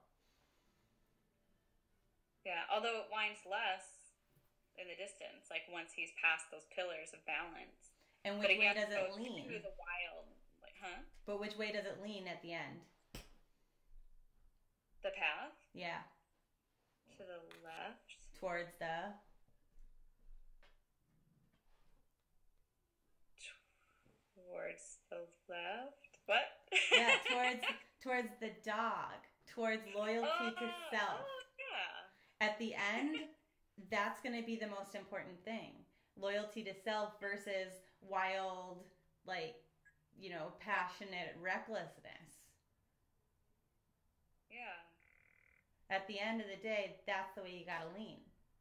Yeah, although it winds less in the distance, like once he's past those pillars of balance. And which way does it lean? Through the wild, like, huh? But which way does it lean at the end? The path? Yeah. To the left? Towards the... Towards the left? What? Yeah, towards towards the dog. Towards loyalty oh, to self. Oh, yeah. At the end, that's going to be the most important thing. Loyalty to self versus wild, like, you know, passionate recklessness. Yeah. At the end of the day, that's the way you got to lean.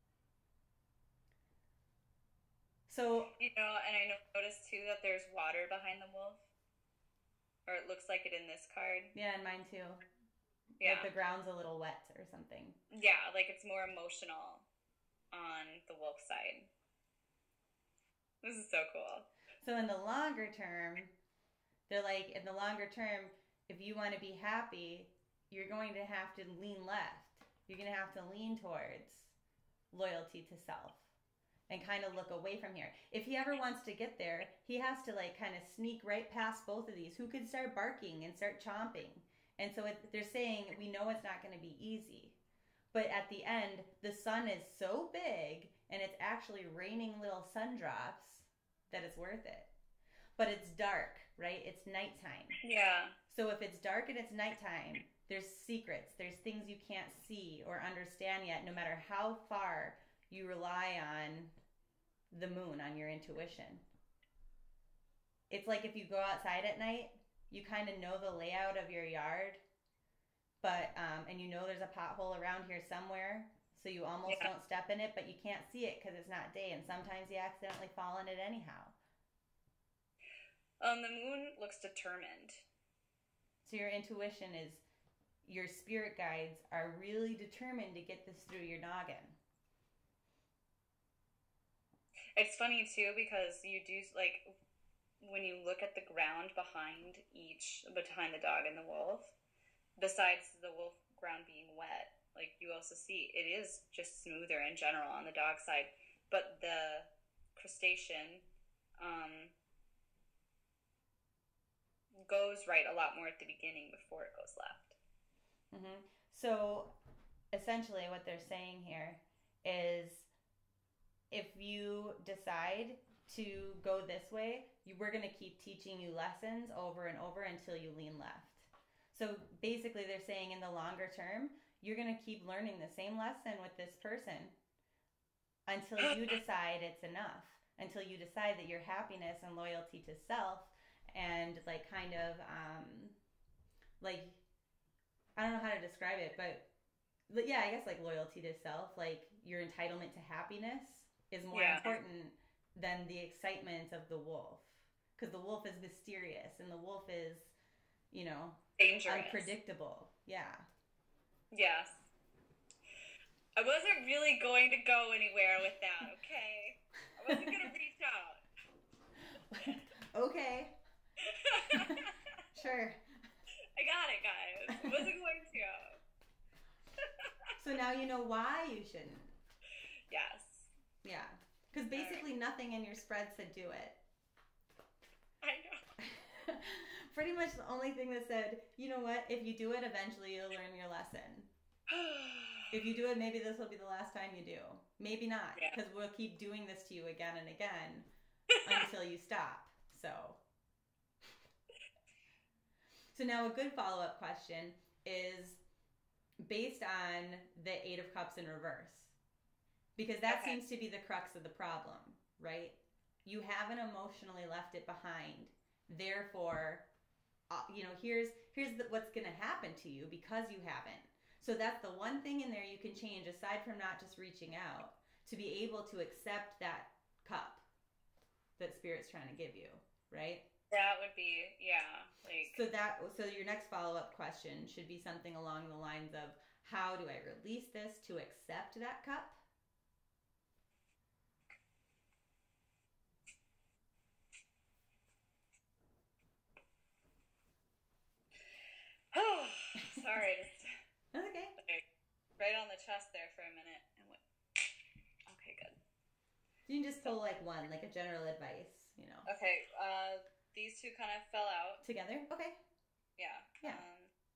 So, you know, and I noticed too that there's water behind the wolf. Or it looks like it in this card. Yeah, and mine too. Yeah. Like the ground's a little wet or something. Yeah, like it's more emotional on the wolf side. This is so cool. So in the longer term, they're like, in the longer term, if you want to be happy, you're going to have to lean left. You're going to have to lean towards loyalty to self and kind of look away from here. If he ever wants to get there, he has to like kind of sneak right past both of these. Who could start barking and start chomping? And so it, they're saying, we know it's not going to be easy. But at the end, the sun is so big and it's actually raining little sun drops that it's worth it. but it's dark, right? It's nighttime. Yeah. So if it's dark and it's nighttime, there's secrets, there's things you can't see or understand yet, no matter how far you rely on the moon, on your intuition. It's like if you go outside at night, you kind of know the layout of your yard, but um, and you know there's a pothole around here somewhere, so you almost Yeah. don't step in it, but you can't see it because it's not day, and sometimes you accidentally fall in it anyhow. Um, the moon looks determined. So your intuition is, your spirit guides are really determined to get this through your noggin. It's funny too because you do like when you look at the ground behind each, behind the dog and the wolf, besides the wolf ground being wet, like you also see it is just smoother in general on the dog side, but the crustacean um, goes right a lot more at the beginning before it goes left. Mm-hmm. So essentially what they're saying here is if you decide to go this way, you, we're going to keep teaching you lessons over and over until you lean left. So basically they're saying in the longer term, you're going to keep learning the same lesson with this person until you decide it's enough, until you decide that your happiness and loyalty to self and like kind of um, like, I don't know how to describe it, but yeah, I guess like loyalty to self, like your entitlement to happiness is more Yeah. important than the excitement of the wolf. Because the wolf is mysterious and the wolf is, you know, Dangerous. unpredictable. Yeah. Yes. I wasn't really going to go anywhere with that, okay? I wasn't going to reach out. Okay. Sure. I got it, guys. I wasn't going to. So now you know why you shouldn't. Yes. Yeah. Because basically nothing in your spread said do it. I know. Pretty much the only thing that said, you know what, if you do it, eventually you'll learn your lesson. If you do it, maybe this will be the last time you do. Maybe not, Yeah. because we'll keep doing this to you again and again until you stop. So, so now a good follow-up question is based on the Eight of Cups in reverse. Because that Okay. seems to be the crux of the problem, right? You haven't emotionally left it behind. Therefore, uh, you know, here's here's the, what's going to happen to you because you haven't. So that's the one thing in there you can change aside from not just reaching out, to be able to accept that cup that Spirit's trying to give you, right? That would be, yeah. Like, So that so your next follow-up question should be something along the lines of, how do I release this to accept that cup? oh, sorry. Just That's okay. like, right on the chest there for a minute. And went, okay, good. You can just pull like one, like a general advice, you know. Okay, uh, these two kind of fell out. Together? Okay. Yeah. Yeah. Um,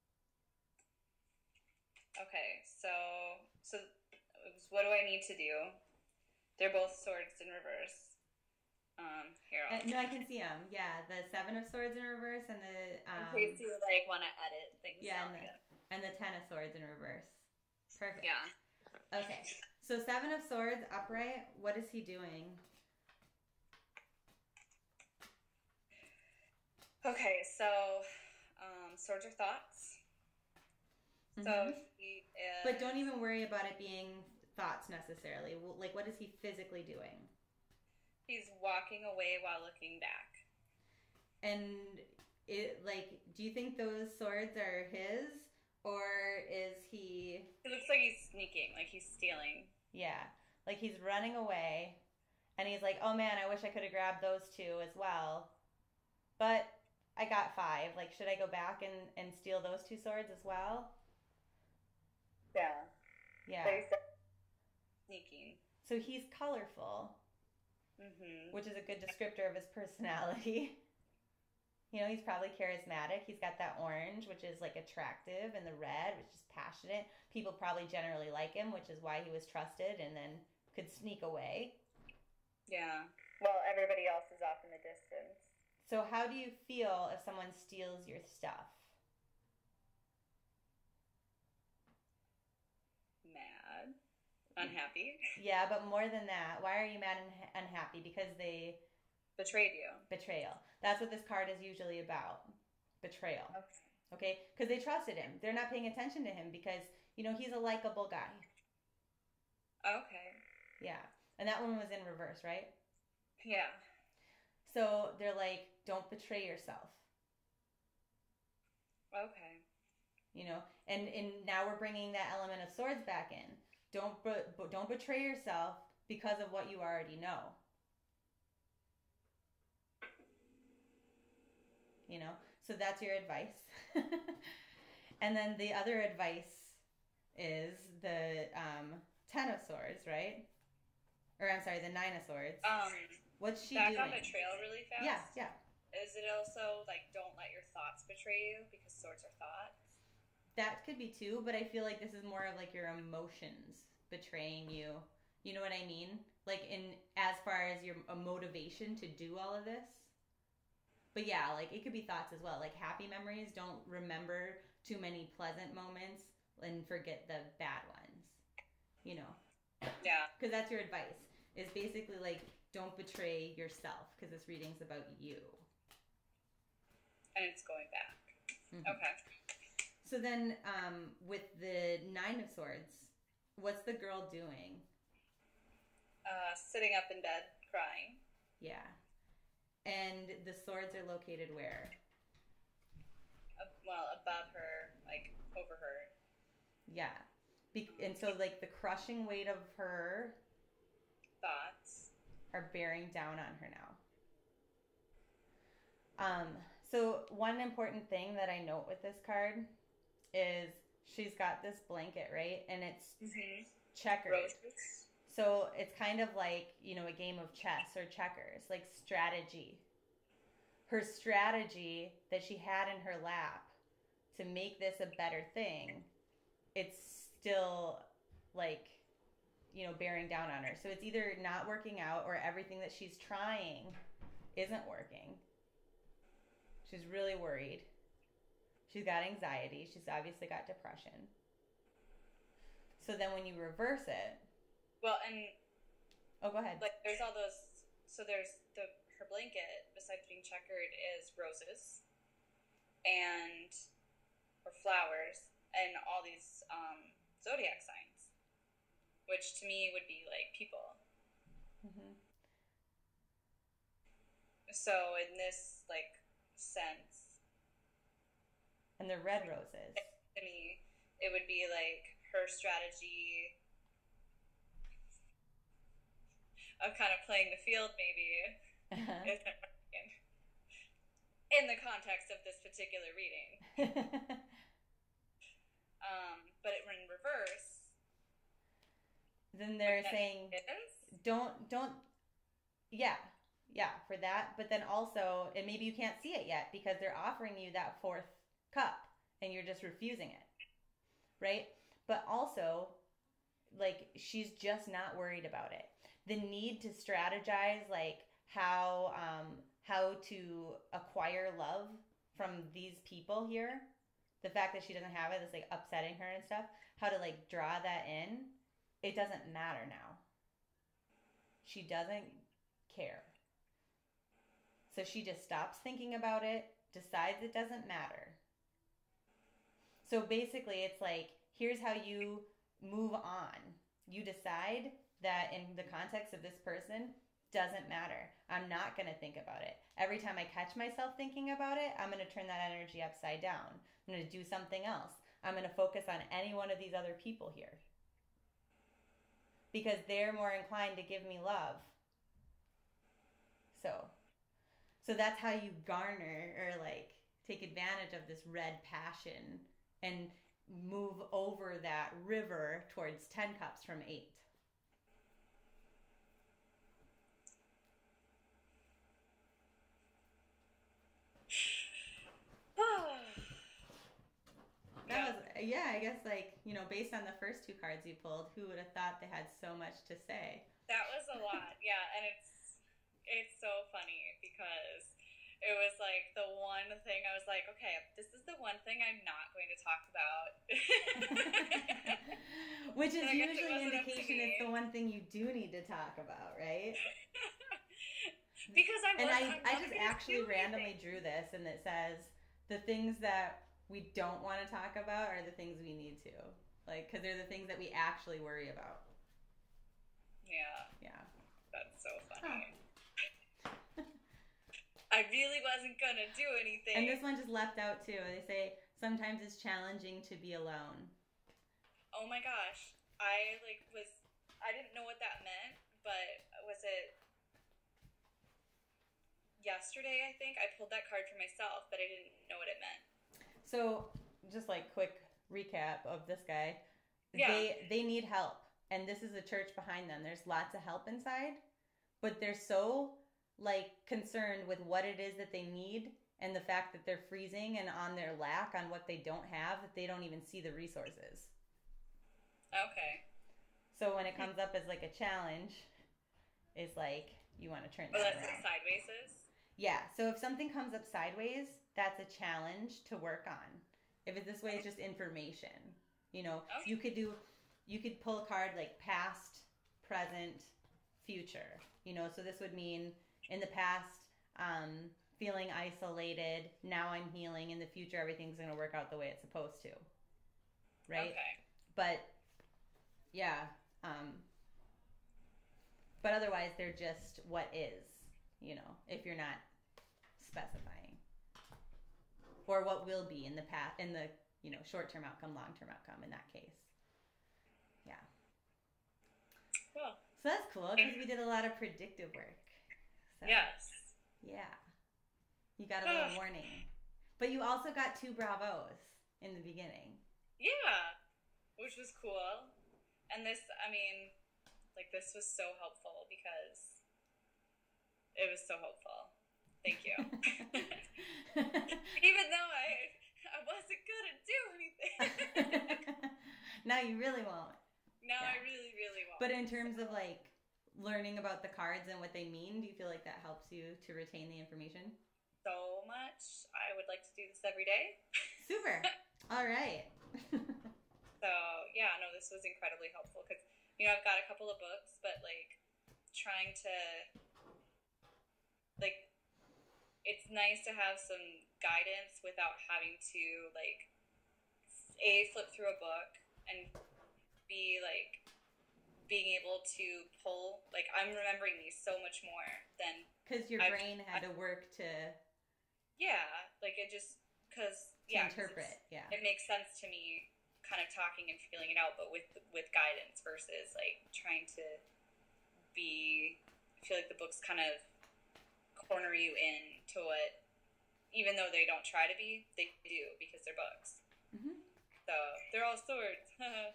okay, so so it was, what do I need to do? They're both swords in reverse. Um, here. Uh, I'll, no, I can see them. Yeah, the Seven of Swords in reverse and the um, in case you like want to edit things. yeah, out and the, again. and the Ten of Swords in reverse. Perfect. Yeah. Okay. So Seven of Swords upright. What is he doing? Okay, so um, swords are thoughts. So Mhm. he is. But don't even worry about it being thoughts necessarily. Well, like, what is he physically doing? He's walking away while looking back. And it, like, do you think those swords are his, or is he? It looks like he's sneaking, like he's stealing. Yeah, like he's running away, and he's like, "Oh man, I wish I could have grabbed those two as well, but I got five. Like, should I go back and and steal those two swords as well?" Yeah. Yeah. But he's sneaking. So he's colorful, Mm-hmm. which is a good descriptor of his personality. You know, he's probably charismatic. He's got that orange, which is like attractive, and the red, which is passionate. People probably generally like him, which is why he was trusted and then could sneak away. Yeah. Well, everybody else is off in the distance. So how do you feel if someone steals your stuff? Mad. Unhappy. Yeah, but more than that, why are you mad and ha- unhappy? Because they Betrayed you. betrayal. That's what this card is usually about. Betrayal. Okay. Okay? Because they trusted him. They're not paying attention to him because, you know, he's a likable guy. Okay. Yeah. And that one was in reverse, right? Yeah. So they're like, don't betray yourself. Okay. You know, and, and now we're bringing that element of swords back in. Don't be- don't betray yourself because of what you already know. You know, so that's your advice. And then the other advice is the um, Ten of Swords, right? Or I'm sorry, the Nine of Swords. Um, What's she back doing? on betrayal really fast. Yeah, yeah. Is it also like don't let your thoughts betray you because swords are thoughts? That could be too, but I feel like this is more of like your emotions betraying you. You know what I mean? Like in as far as your a motivation to do all of this. But yeah, like it could be thoughts as well. Like happy memories, don't remember too many pleasant moments and forget the bad ones. You know? Yeah. Because that's your advice. Is basically like don't betray yourself because this reading's about you. And it's going back. Mm-hmm. Okay. So then um, with the Nine of Swords, what's the girl doing? Uh, sitting up in bed, crying. Yeah. And the swords are located where? Uh, well, above her, like over her. Yeah. Be- and so like the crushing weight of her thoughts are bearing down on her now. Um, so one important thing that I note with this card is she's got this blanket, right? And it's mm-hmm. checkered. Roses. So it's kind of like, you know, a game of chess or checkers, like strategy. Her strategy that she had in her lap to make this a better thing, it's still like, you know, bearing down on her. So it's either not working out or everything that she's trying isn't working. She's really worried. She's got anxiety. She's obviously got depression. So then when you reverse it. Well, and. Oh, go ahead. Like, there's all those. So there's the her blanket, besides being checkered, is roses. And. Or flowers. And all these um, zodiac signs. Which to me would be like people. Mm-hmm. So in this, like, sense. And the red roses. To me, it would be like her strategy of kind of playing the field, maybe, uh-huh. in the context of this particular reading. um, but it, in reverse, then they're saying, don't, don't, yeah, yeah, for that. But then also, and maybe you can't see it yet because they're offering you that fourth cup and you're just refusing it, right? But also, like, she's just not worried about it. The need to strategize, like, how um, how to acquire love from these people here, the fact that she doesn't have it is, like, upsetting her and stuff, how to, like, draw that in, it doesn't matter now. She doesn't care. So she just stops thinking about it, decides it doesn't matter. So basically it's like, here's how you move on. You decide that in the context of this person, doesn't matter. I'm not going to think about it. Every time I catch myself thinking about it, I'm going to turn that energy upside down. I'm going to do something else. I'm going to focus on any one of these other people here. Because they're more inclined to give me love. So, so that's how you garner or like take advantage of this red passion and move over that river towards ten cups from eight. That was, yeah, I guess, like, you know, based on the first two cards you pulled, who would have thought they had so much to say? That was a lot, yeah, and it's it's so funny because it was like the one thing I was like, okay, this is the one thing I'm not going to talk about. Which is And I guess it usually an wasn't up to indication me. it's the one thing you do need to talk about, right? Because I And was, I, I'm I not just gonna actually do randomly anything. drew this, and it says the things that we don't want to talk about are the things we need to. Like, because they're the things that we actually worry about. Yeah, Yeah. that's so Huh. funny. I really wasn't gonna do anything. And this one just left out too. They say sometimes it's challenging to be alone. Oh my gosh. I like was I didn't know what that meant, but was it yesterday, I think? I pulled that card for myself, but I didn't know what it meant. So, just like quick recap of this guy. Yeah. They they need help, and this is a church behind them. There's lots of help inside, but they're so like concerned with what it is that they need and the fact that they're freezing and on their lack on what they don't have that they don't even see the resources. Okay. So when it comes up as like a challenge, it's like you want to turn Oh, that that's around. what sideways is? Yeah, so if something comes up sideways, that's a challenge to work on. If it's this way, it's just information. You know, Okay. you could do, you could pull a card like past, present, future. You know, so this would mean in the past, um, feeling isolated. Now I'm healing. In the future, everything's going to work out the way it's supposed to. Right? Okay. But, yeah. Um, but otherwise, they're just what is, you know, if you're not specifying. Or what will be in the path, in the, you know, short-term outcome, long-term outcome in that case. Yeah. Cool. So that's cool because we did a lot of predictive work. So, Yes. yeah. You got a little warning. But you also got two bravos in the beginning. Yeah. Which was cool. And this, I mean, like this was so helpful because it was so helpful. Thank you. Even though I I wasn't gonna do anything. Now you really won't. Now Yeah. I really, really won't. But in terms of like learning about the cards and what they mean, do you feel like that helps you to retain the information? So much. I would like to do this every day. Super. All right. So yeah, no, this was incredibly helpful because you know I've got a couple of books, but like trying to like it's nice to have some guidance without having to like a flip through a book and b like being able to pull like I'm remembering these so much more than Because your I've- brain had to work to, yeah like it just because to yeah 'cause interpret. it's- Yeah. it makes sense to me kind of talking and feeling it out but with with guidance versus like trying to be I feel like the books kind of corner you in to what even though they don't try to be they do because they're books. Mm-hmm. So they're all swords.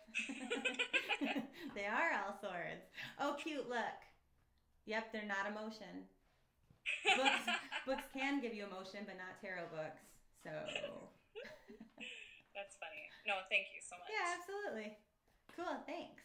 They are all swords. Oh, cute, look. Yep, they're not emotion. Books, books can give you emotion, but not tarot books. So, That's funny. No, thank you so much. yeah, absolutely. Cool, thanks.